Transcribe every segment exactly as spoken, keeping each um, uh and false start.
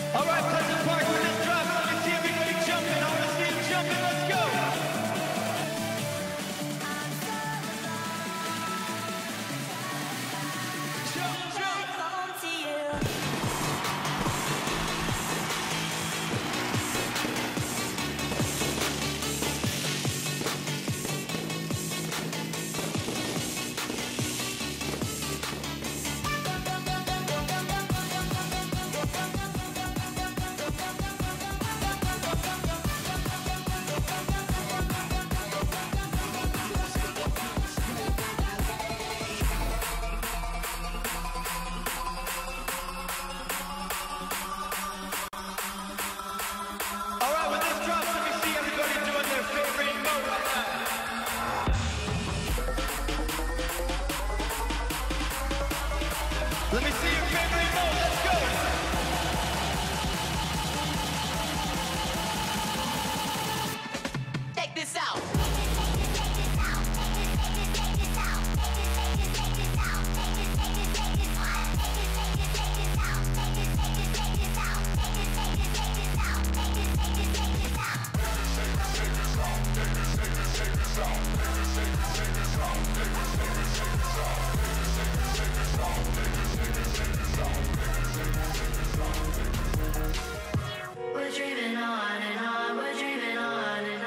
All right, Pleasant Park, when this drops, let me see everybody jumping. I want to see you jumping. Let's go. Jump, jump. To you. Let me see your favorite mode. Let's go. Take this out. We're dreaming on and on, we're dreaming on and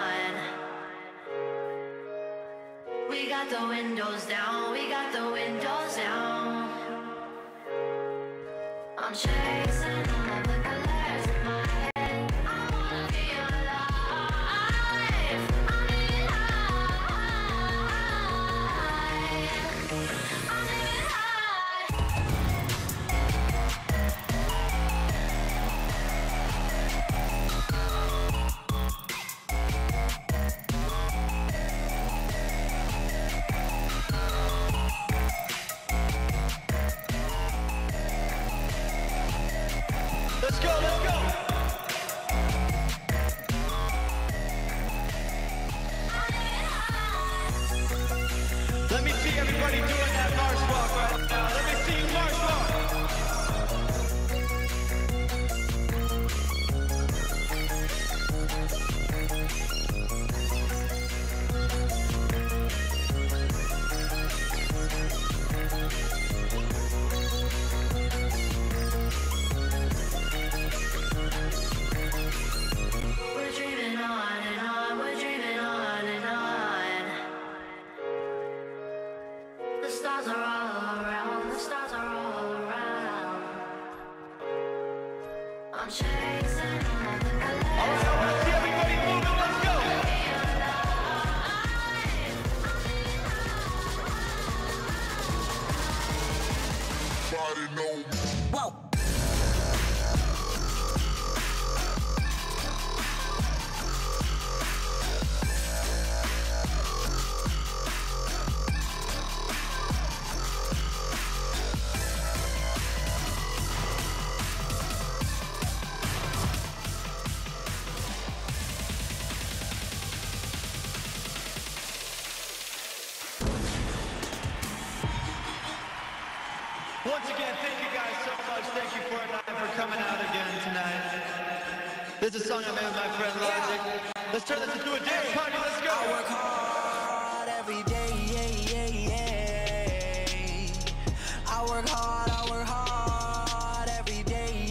on. We got the windows down, we got the windows down. I'm chasing all of the colors in my head. I wanna feel alive. I'm living high. I'm living high. Let's go, let's go! Let me see everybody doing that march walk right now. Let me see you march walk. We're dreaming on and on, we're dreaming on and on. The stars are all around, the stars are all around. I'm chasing all of the colors. All right, I want to see everybody moving, let's go! Body know. Whoa. Once again, thank you guys so much. Thank you for for coming out again tonight. This is a song I made with my friend Logic. Let's turn this into a dance party. Let's go. I work hard every day. I work hard, I work hard every day.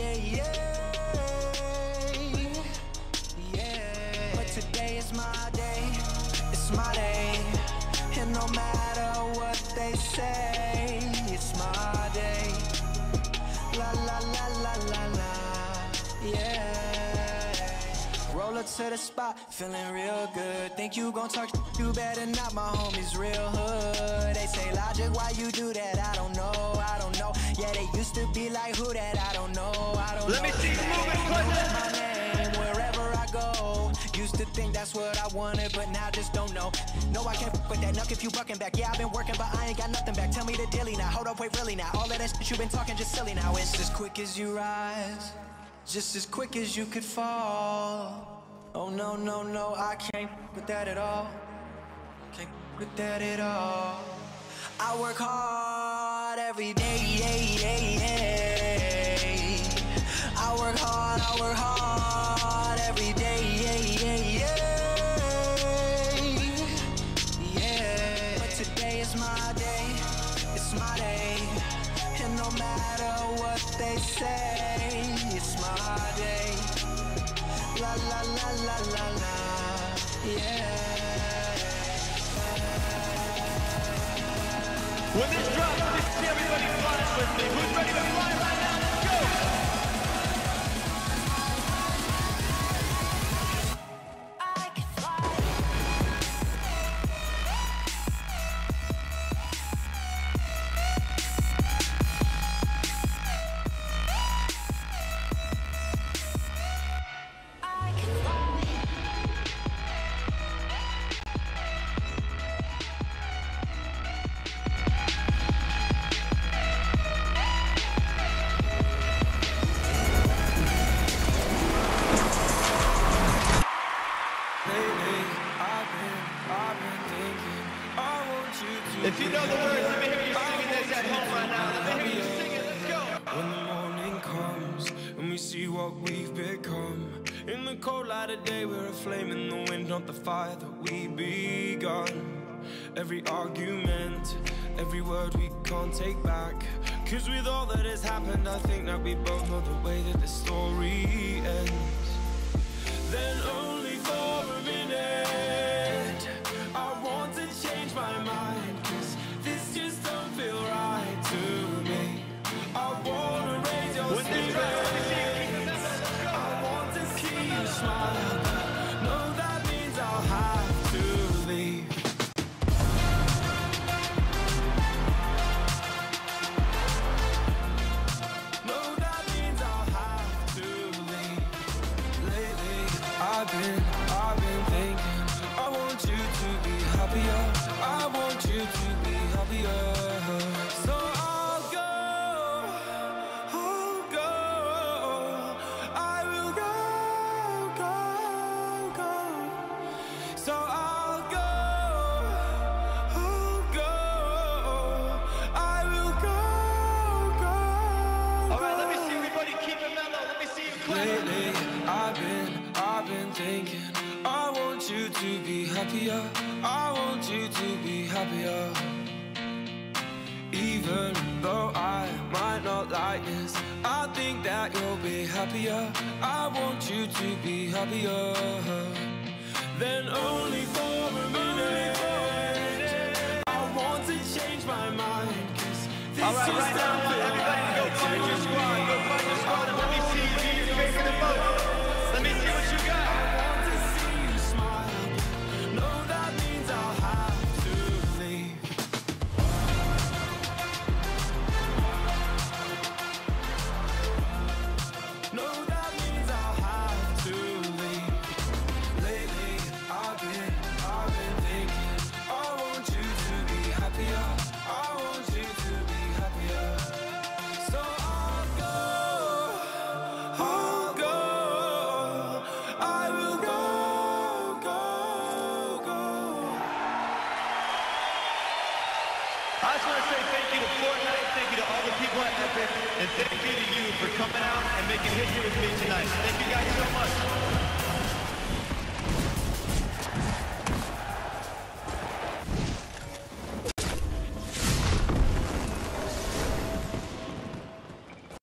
Yeah. But today is my day. It's my day. And no matter what they say, it's my day. La la la la la la. Yeah. Roll up to the spot, feeling real good. Think you gon' talk, you better not, my homies real hood. They say, Logic, why you do that? I don't know, I don't know. Yeah, they used to be like, who that? I don't know, I don't Let know. me see you moving, Pleasant. My name wherever I go. Used to think that's what I wanted, but now just don't know. No, I can't f with that. Nuck if you bucking back. Yeah, I've been working, but I ain't got nothing back. Tell me the dilly now. Hold up, wait, really now. All of that shit you been talking just silly now. It's as quick as you rise, just as quick as you could fall. Oh no, no, no, I can't f with that at all. Can't f with that at all. I work hard every day. I out, I work hard every day. Yeah, yeah, yeah. But today is my day, it's my day. And no matter what they say, it's my day. La la la la la la, yeah. When this drops, let me see everybody flying with me. Who's ready to fly right now? Let's go! If you know the words, let me hear you singing this at home right now. Let me hear you sing it. Let's go. When the morning comes and we see what we've become, in the cold light of day we're a flame in the wind, not the fire that we begun. Every argument, every word we can't take back, 'cause with all that has happened I think that we both know the way that the story ends. Then only for a minute I want to change my mind, 'cause this just don't feel right to me. I wanna raise your spirits, I want to see you smile. No, that means I'll have to leave. No, that means I'll have to leave. Lately, I've been, I've been thinking, I want you to be happier, I want you to be happier. So I'll go, I'll go, I will go, go, go. So I'll go, I'll go, I will go, go, go. All right, let me see everybody keep it mellow. Let me see you clap. Lately, I've been, I've been thinking, I want you to be happier, I want you to be happier. Even though I might not like this, I think that you'll be happier, I want you to be happier. Then only for a minute I want to change my mind, 'cause this All right, just right now, I want everybody to go find your squad. Go find your squad and let me see you do your favorite emoji. Let me see what you got. I just want to say thank you to Fortnite, thank you to all the people at Epic, and thank you to you for coming out and making history with me tonight. Thank you guys so much.